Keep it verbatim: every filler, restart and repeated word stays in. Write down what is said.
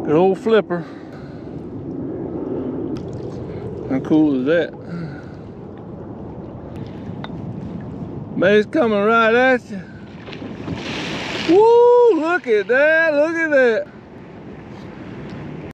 Good old flipper. How cool is that? Man, it's coming right at you. Woo, look at that, look at that.